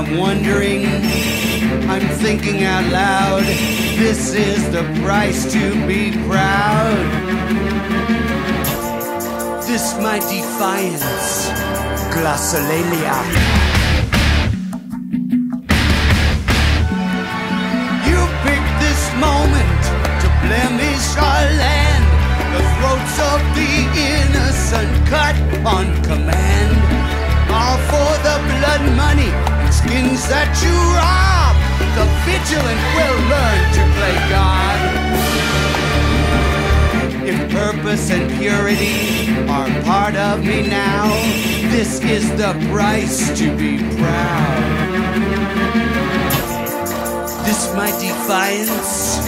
I'm wondering, I'm thinking out loud, this is the price to be proud. This my defiance, Glossolalia. You picked this moment to blemish our land, the throats of the innocent cut on command, all for the blood money and skins that you rob. The vigilant will learn to play God. If purpose and purity are part of me now, this is the price to be proud. This my defiance.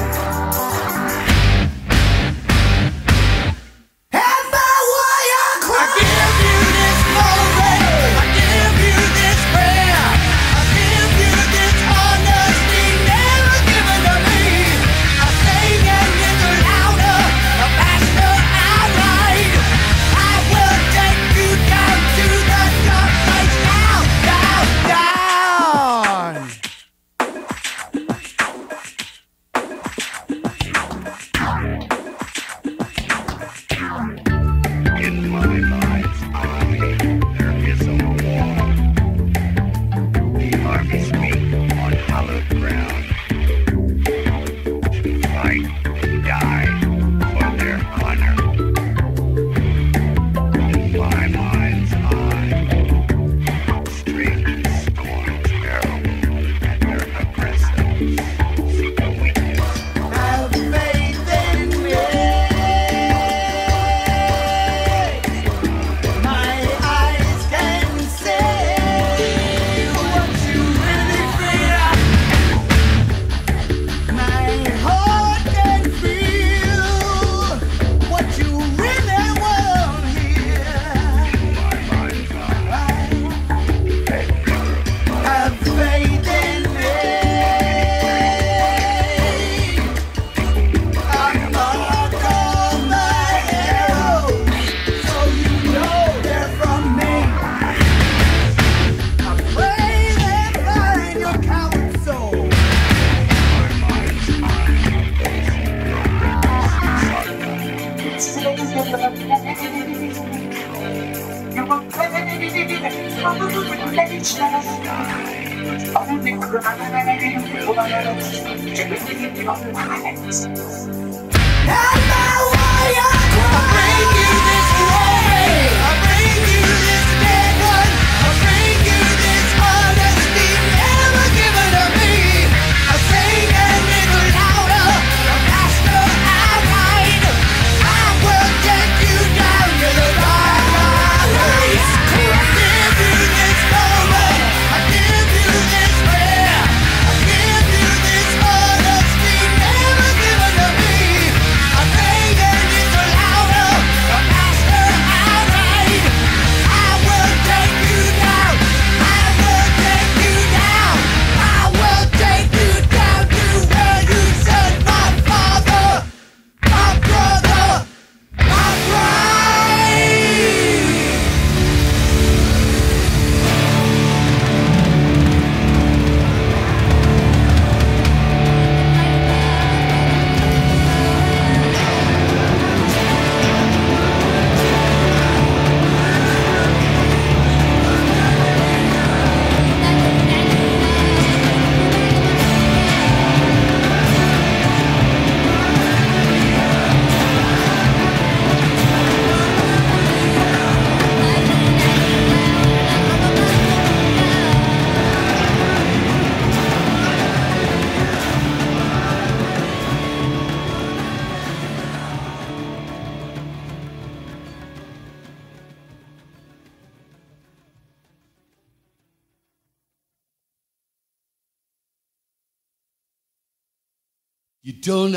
You don't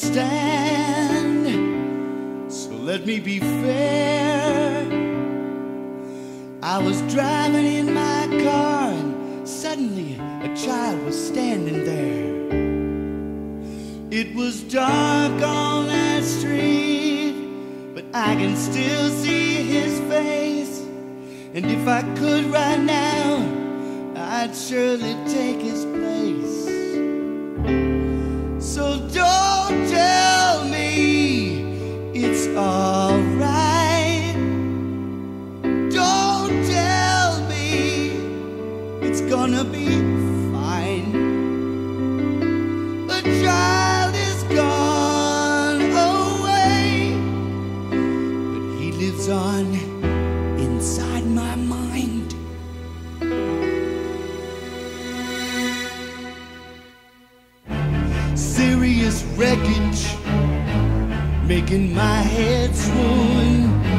understand, so let me be fair. I was driving in my car and suddenly a child was standing there. It was dark on that street, but I can still see his face. And if I could right now, I'd surely take his place. So don't tell me it's alright. Don't tell me it's gonna be fine. The child is gone away, but he lives on inside my mind. Serious wreckage, making my head swoon.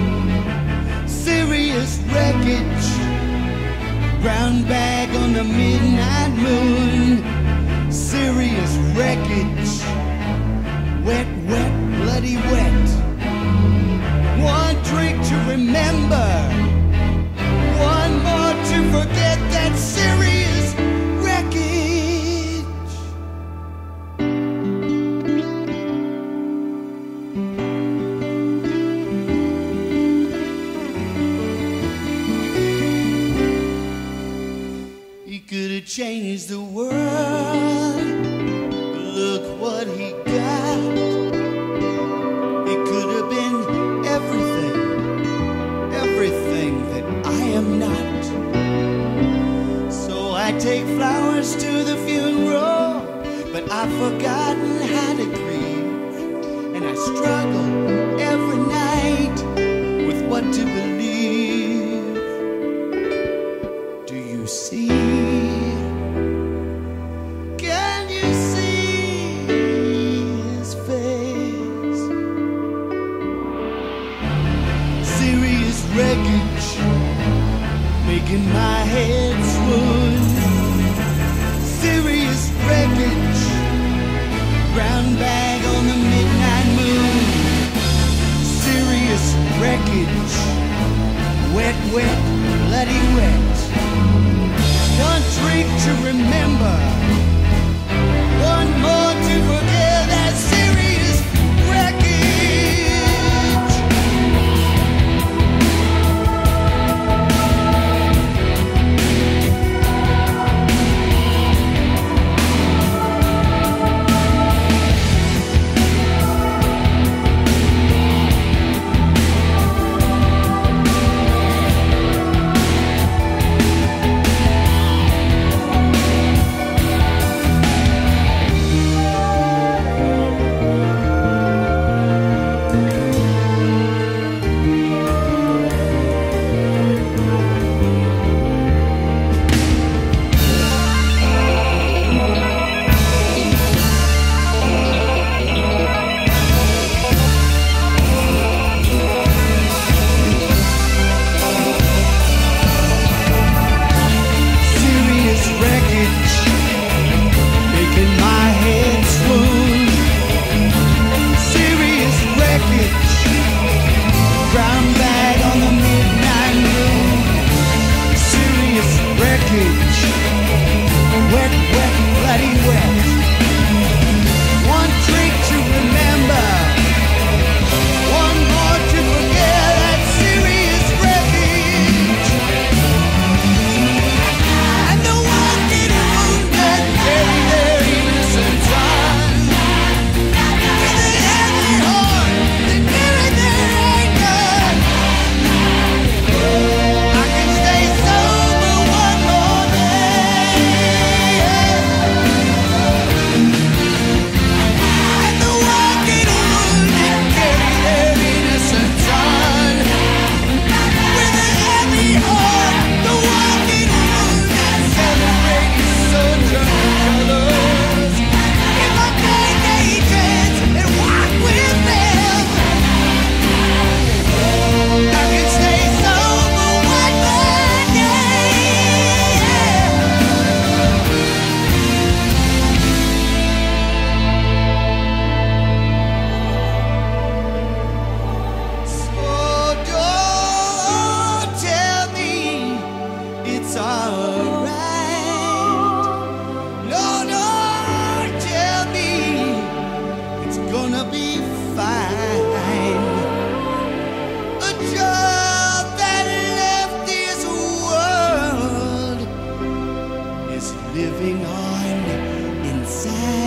Serious wreckage, brown bag on the midnight moon. Serious wreckage, wet, wet, bloody wet. One drink to remember, one more to forget that serious wreckage. He could have changed the world, look what he got. He could have been everything, everything that I am not. So I take flowers to the funeral, but I've forgotten how to grieve. And I struggle every night with what to believe. Do you see? Can you see his face? Serious wreckage, making my head swoon. Serious wreckage, brown bag on the midnight moon.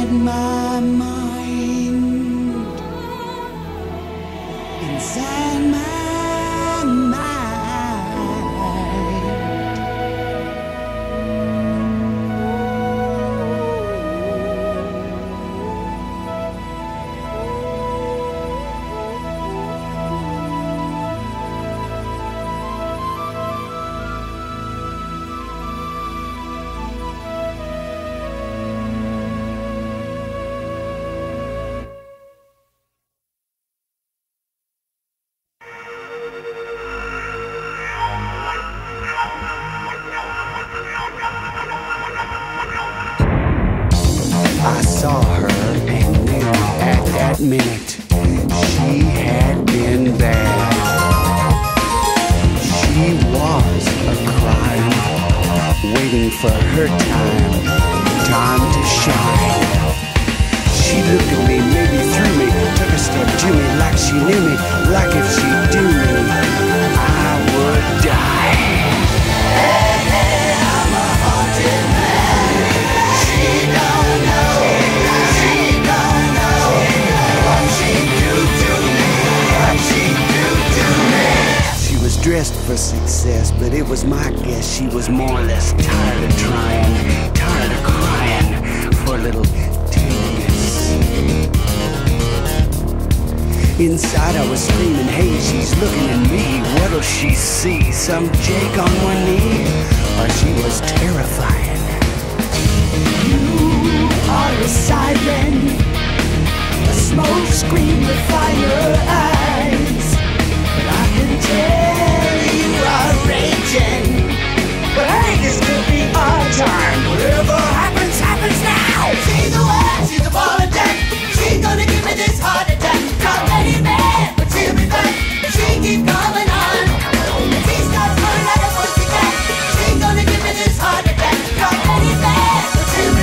inside my mind, inside my mind. I saw her and knew at that minute she had been bad. She was a crime, waiting for her time to shine. She looked at me, maybe threw me, took a step to me like she knew me, like if she'd do me, I would die. Hey, hey, I'm a haunted man. She don't know, she don't know what she do to me, what she do to me. She was dressed for success, but it was my guess she was more or less tired of trying, tired of crying for a little tenderness. Inside I was screaming, hey, she's looking at me. What'll she see? Some Jake on one knee? Or she was terrifying. You are a siren, a smoke screen with fire eyes. But I can tell you are raging. But hey, this could be our time. Whatever happens, happens now. She's the one, she's the ball of death. She's gonna give me this heart attack. Come any man, but she'll be back. She keep coming on. She starts running like a pussycat. She's gonna give me this heart attack. Come any man, but she'll be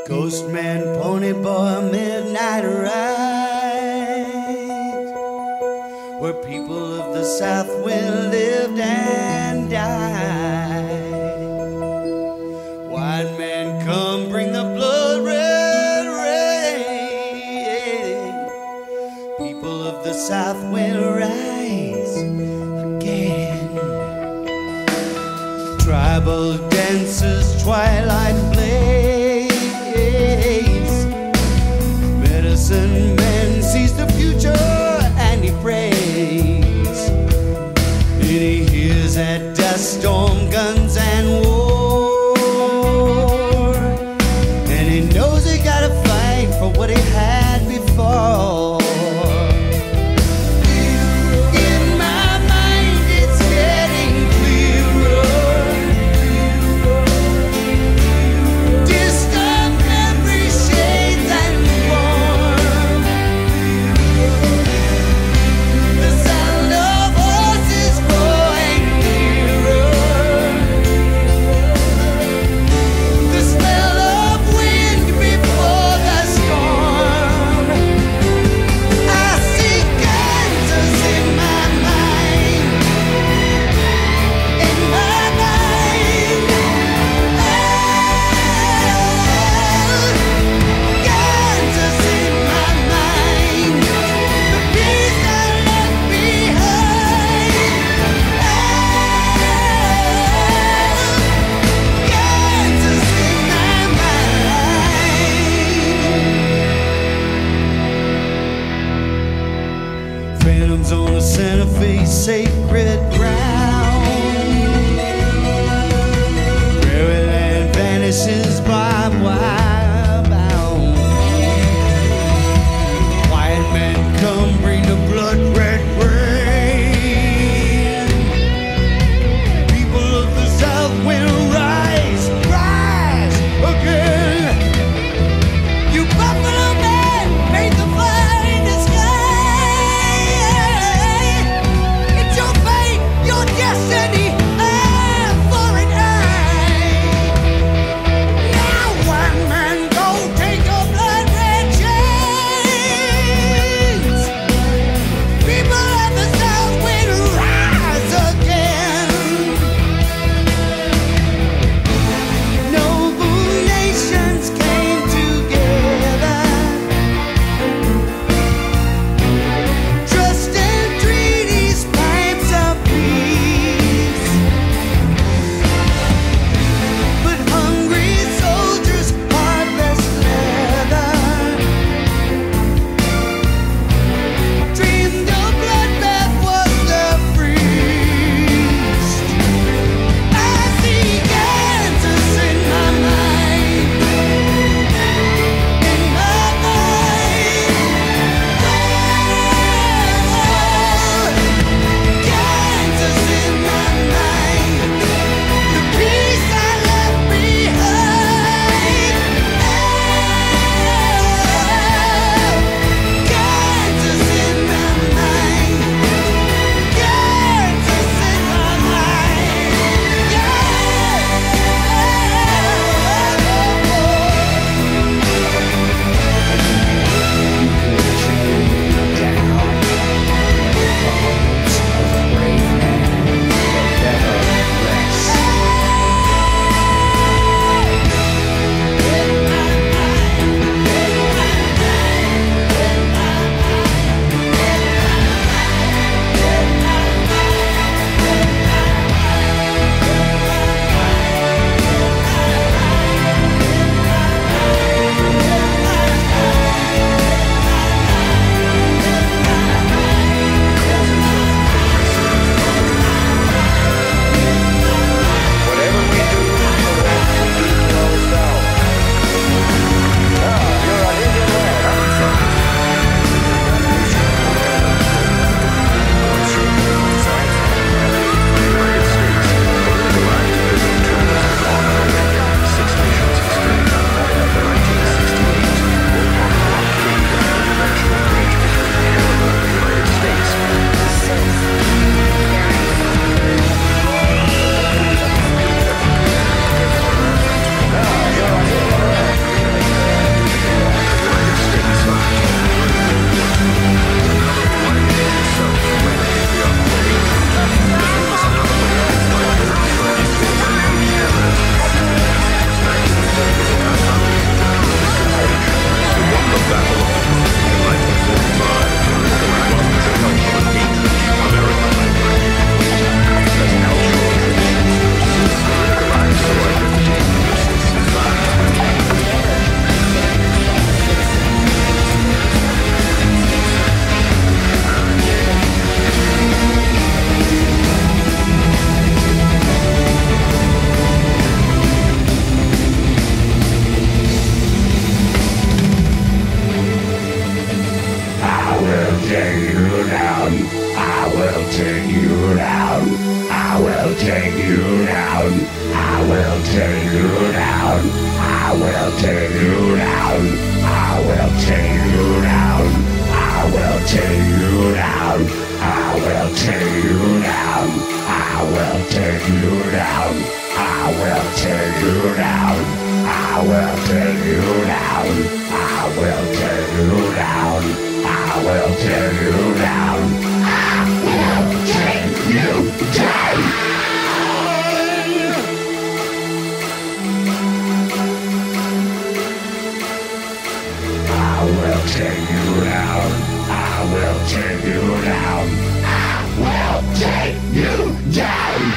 Ghost man, pony boy, midnight ride, where people of the South wind lived and died. White man, come bring the blood red rain. People of the South wind rise again. Tribal dances, twilight blaze. Medicine man sees the future and he prays. And he hears that dust storm, guns and war. And he knows he gotta fight for what he had before. take you down. I will take you down. I will take you down. I will take you down. I will take you down. I will take you down. I will take you down. I will take you down. I will take you down. I will take you down. I will take you down. I will take you down. I will take you down. I will take you down.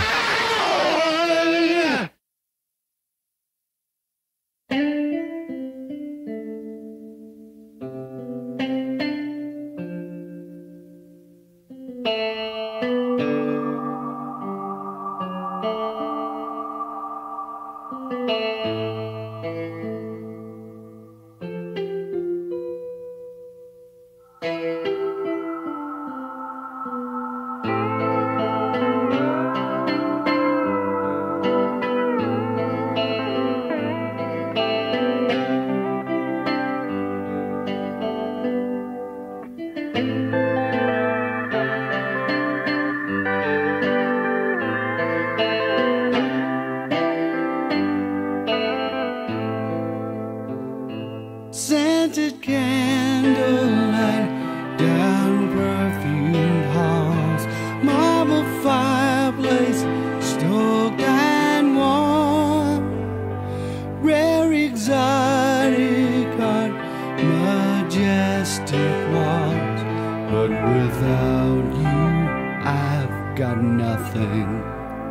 Scented candlelight down perfumed halls, marble fireplace stoked and warm, rare exotic art, majestic walls. But without you, I've got nothing.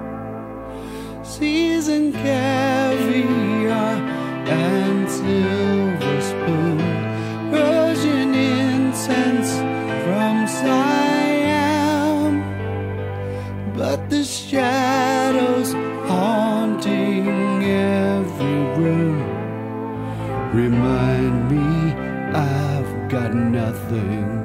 Seasoned caviar and silver spoon, Persian incense from Siam. But the shadows haunting every room remind me I've got nothing.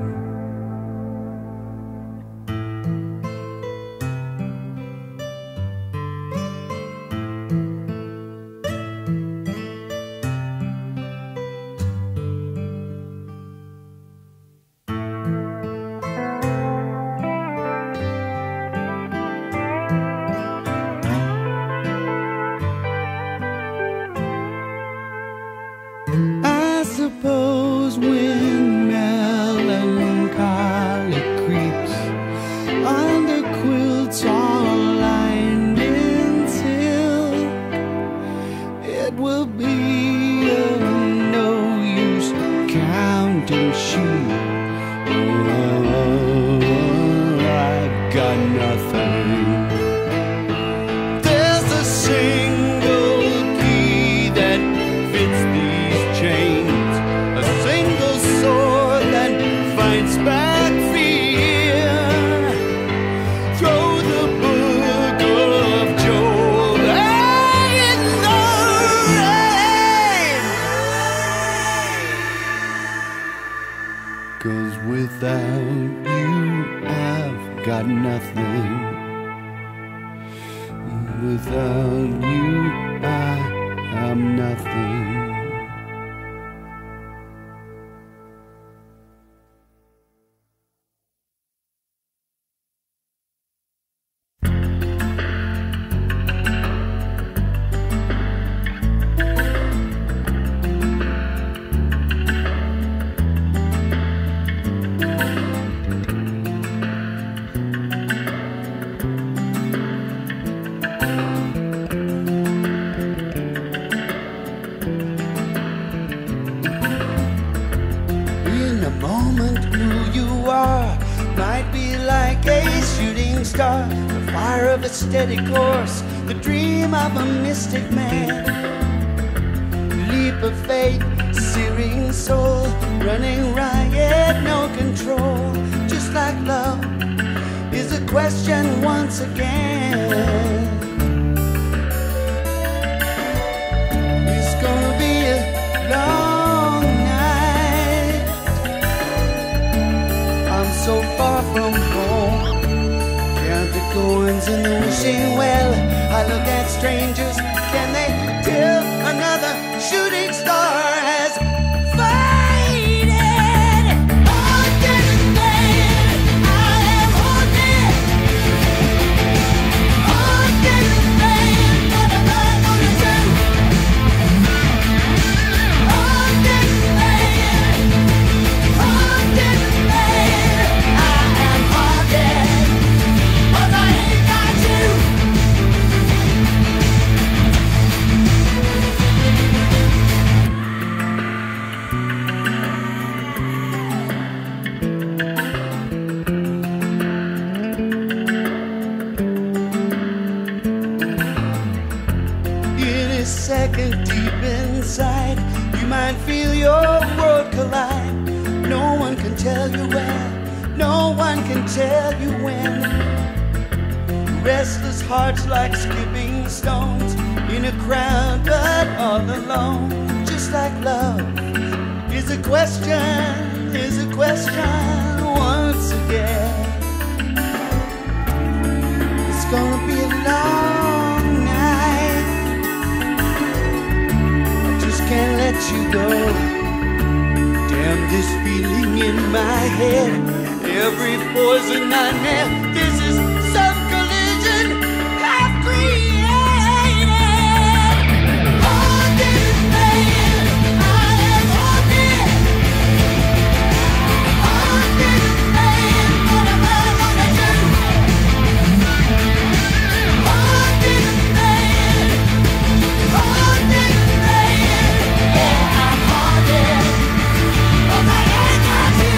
Suppose when melancholy creeps under quilts all lined in silk, it will be of no use counting sheep. Oh, I've got nothing. There's a single key that fits these chains, back fear. Throw the book of Job in the rain. 'Cause without you I've got nothing. Without you I am nothing. Might be like a shooting star, the fire of a steady course, the dream of a mystic man. Leap of faith, searing soul, running riot, no control. Just like love is a question once again. It's gonna be a long night. I'm so far from home, count the coins in the wishing well. I look at strangers, can they second deep inside, you might feel your world collide. No one can tell you where, no one can tell you when. Restless hearts like skipping stones in a crowd but all alone. Just like love is a question once again. It's gonna be a long night, I just can't let you go. Damn this feeling in my head, every poison I met, this is some collision I've created. Haunted man, I am haunted. Haunted man, what am I gonna do? Haunted man, yeah, I'm haunted, but I ain't got you.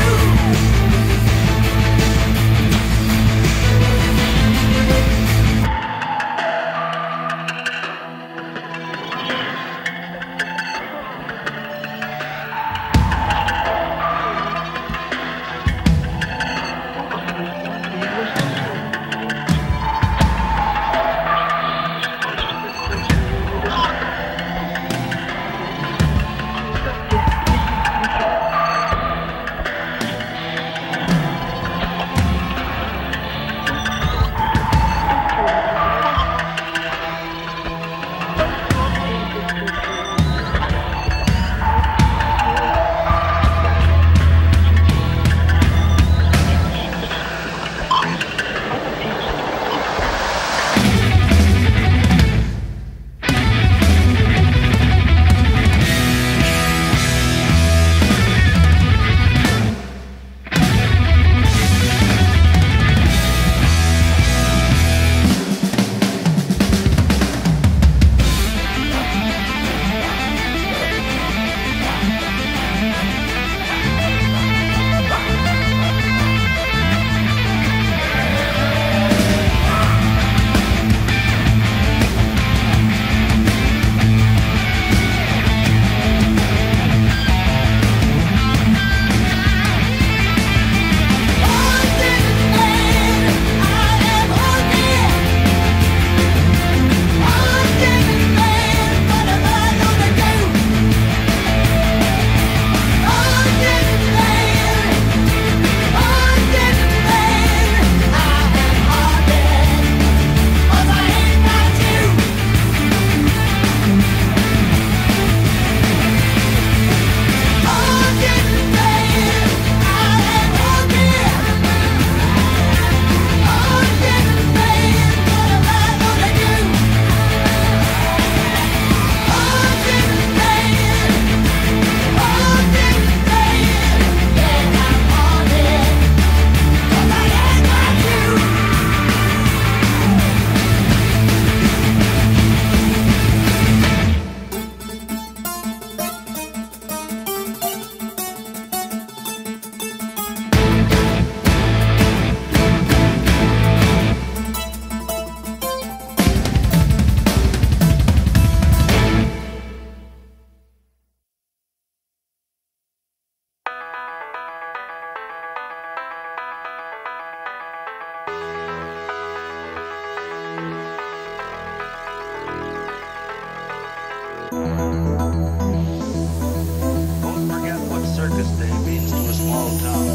Don't forget what Circus Day means to a small town.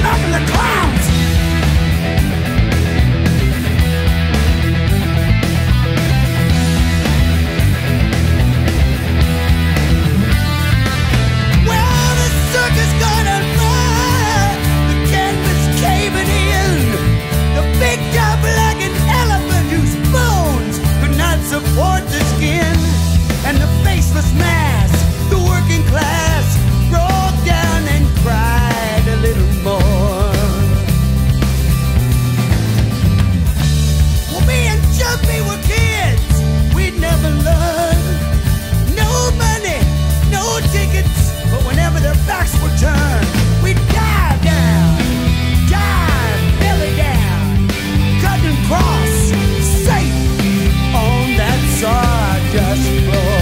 smoking the clowns. Well, the circus got on fire, the canvas caving in. The big double-legged elephant whose bones could not support the skin. And the faceless mass, the working class, broke down and cried a little more. Well, me and Jumpy were kids, we'd never learned. No money, no tickets, but whenever their backs were turned, we'd dive down, dive belly down, cut and cross, safe on that sawdust floor.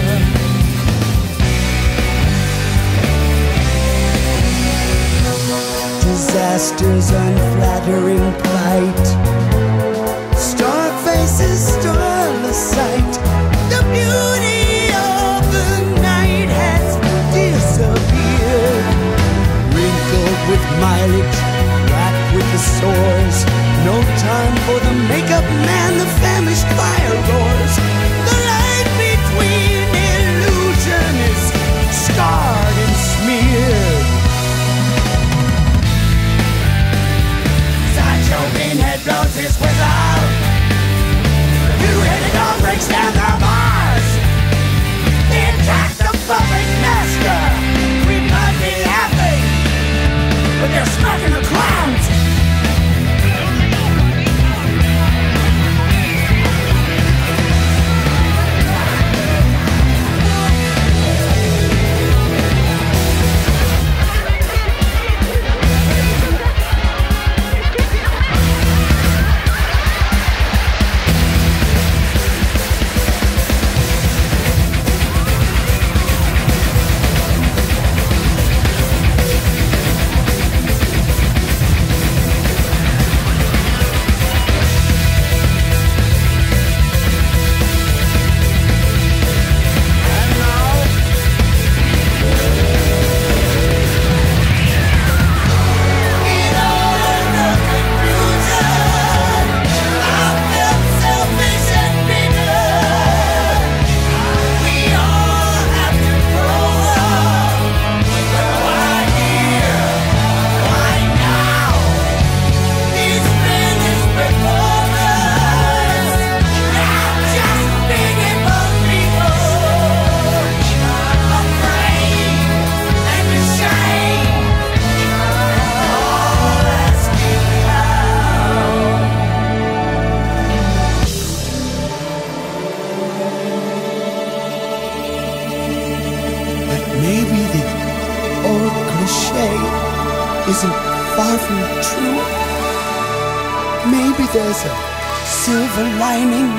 Disaster's unflattering plight, star faces, starless sight. The beauty of the night has disappeared, wrinkled with mileage, racked with the sores. No time for the makeup man, the famished fire roars. The line between illusion is scarred and smeared. Sideshow pinhead blows his whistle. The two-headed dog breaks down the bars. They attack the puppet master. We might be laughing, but they're smoking the clowns. Isn't far from true. Maybe there's a silver lining.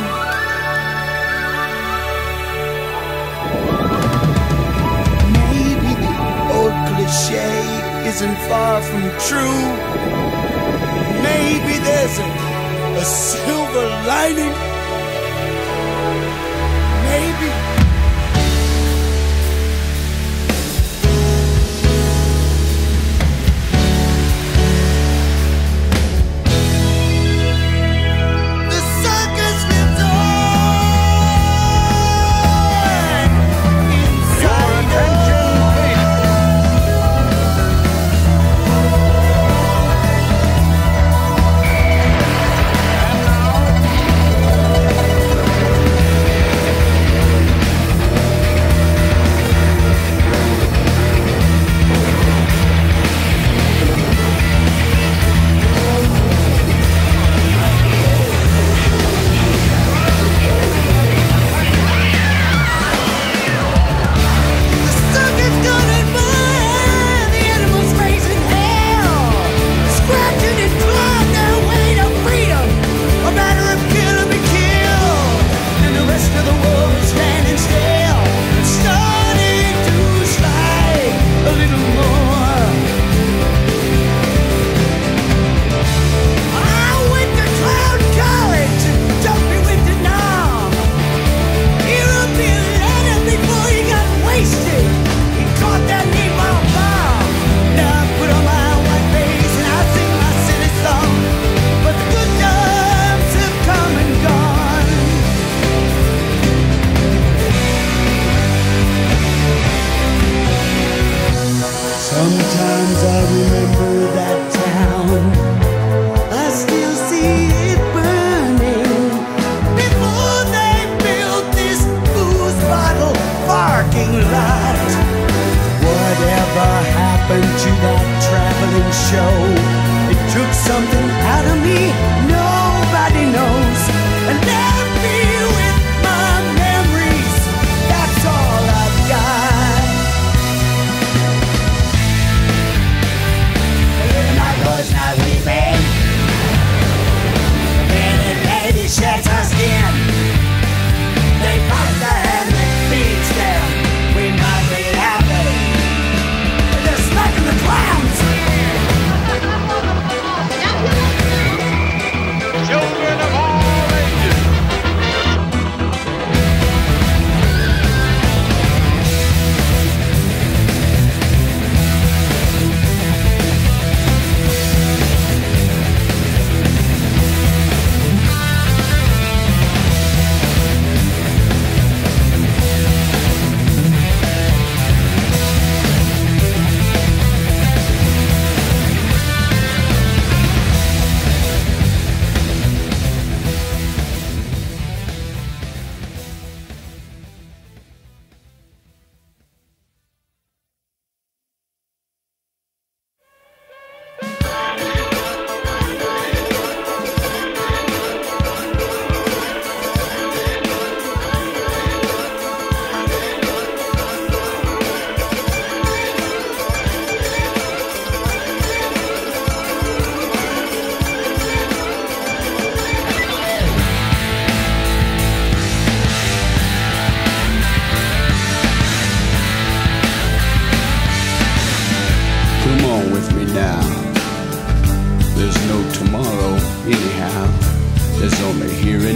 Maybe the old cliche isn't far from true. Maybe there's a silver lining. Maybe.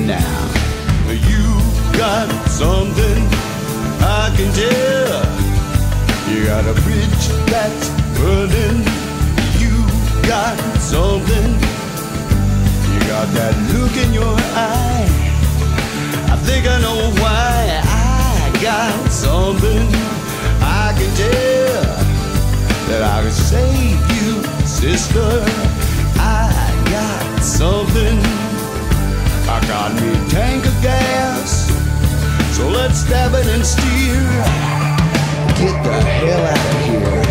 now. You got something I can tell. You got a bridge that's burning. You got something. You got that look in your eye. I think I know why. I got something I can tell that I can save you, sister. I got something. I got me a tank of gas, so let's stab it and steer. Get the hell out of here.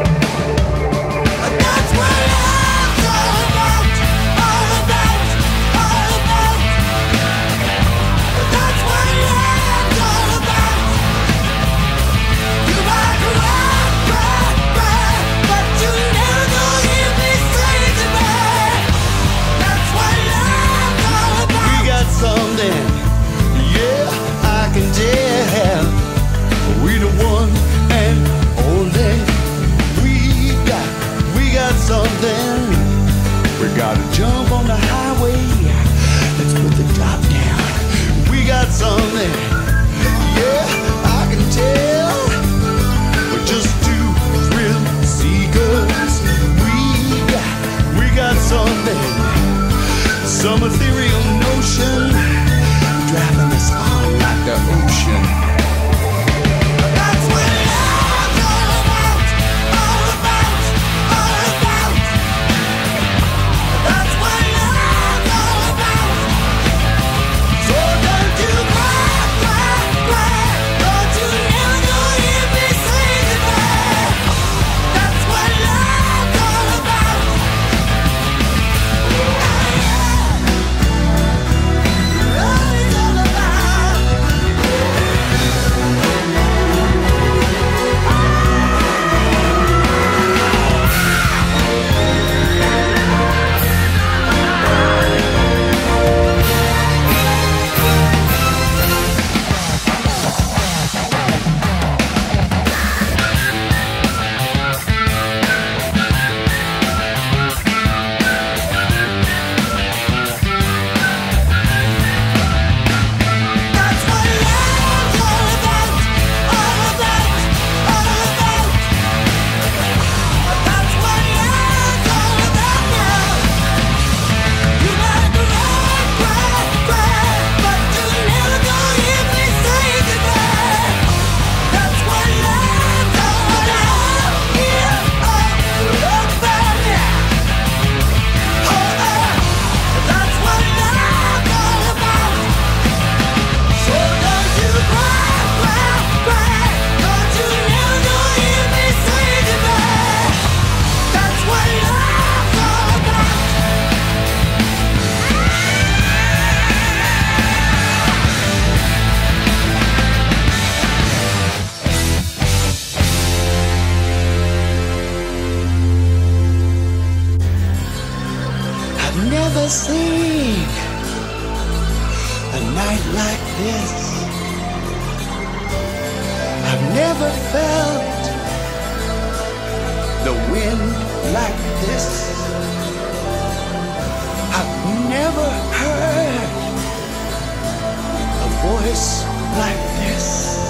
That's what love's all about, all about, all about. That's what love's all about. You might cry, but you never gonna hear me say goodbye. That's what love's all about. We got something, yeah, I can tell. We the one and only. We got something. We gotta jump on the highway. Let's put the top down. We got something. Yeah, I can tell. We're just two thrill seekers. We got something. Some ethereal notion driving us on like the ocean. Seen a night like this. I've never felt the wind like this. I've never heard a voice like this.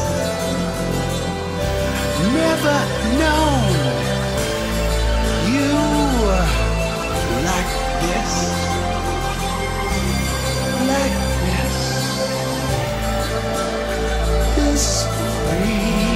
Never known you like this. Like this free.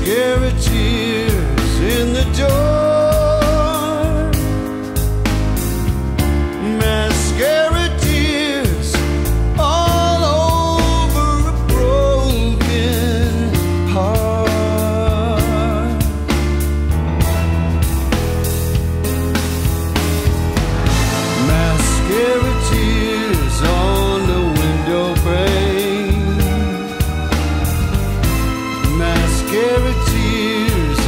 Mascara tears in the door. Mascara tears all over a broken heart. Mascara tears on the window pane. Mascara tears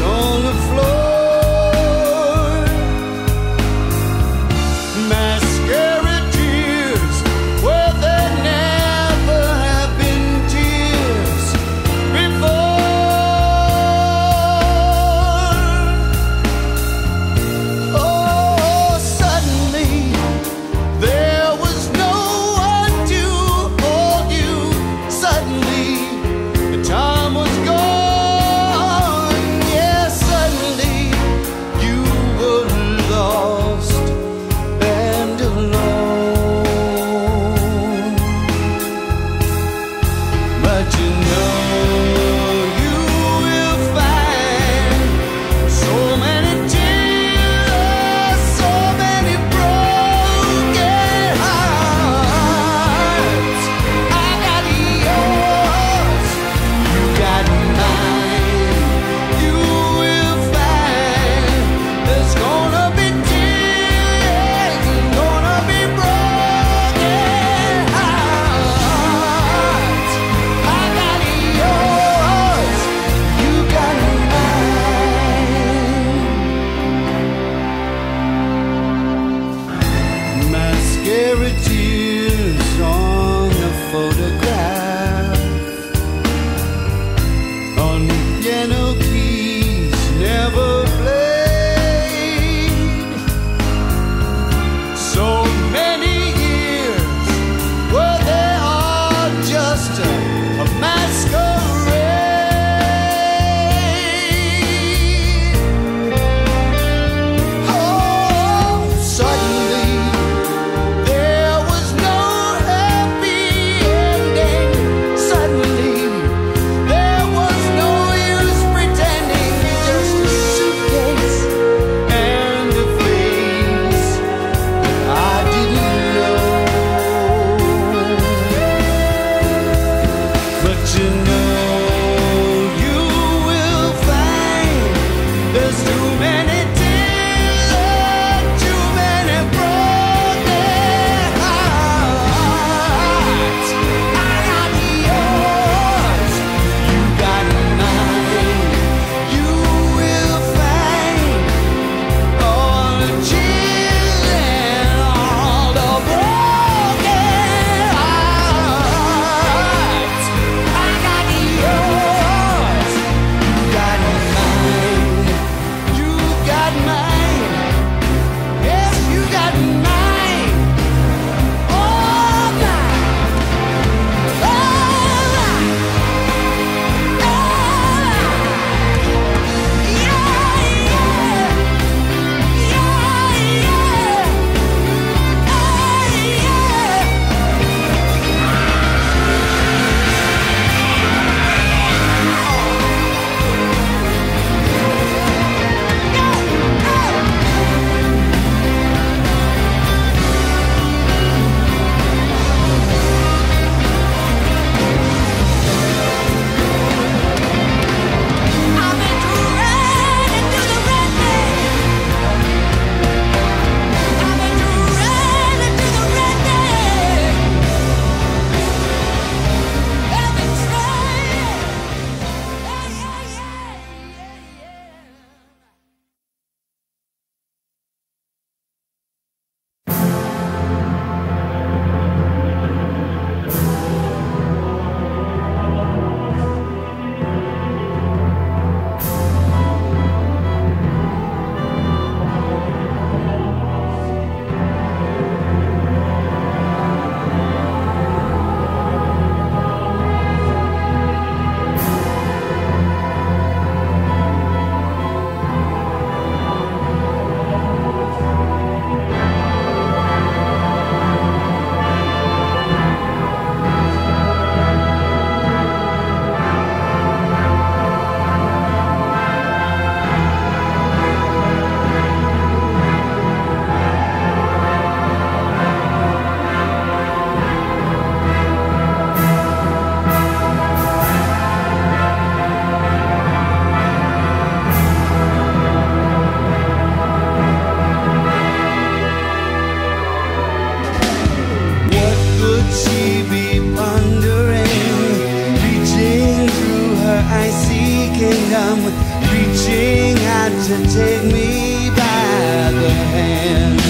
reaching out to take me by the hand.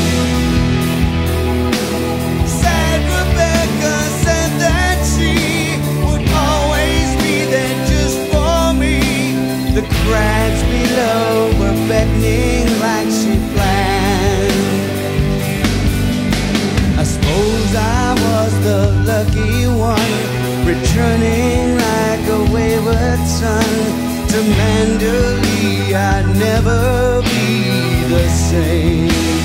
Said Rebecca said that she would always be there just for me. The cracks below were beckoning like she planned. I suppose I was the lucky one, returning like a wayward son. To Mandalay, I'd never be the same.